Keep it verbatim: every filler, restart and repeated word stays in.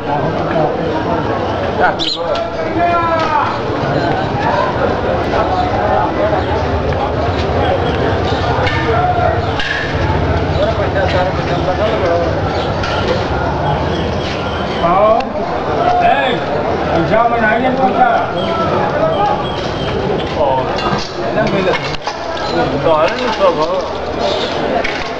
Mau? Eh, bisa menanya kita. Oh, ini ambil. Soalnya ini soal.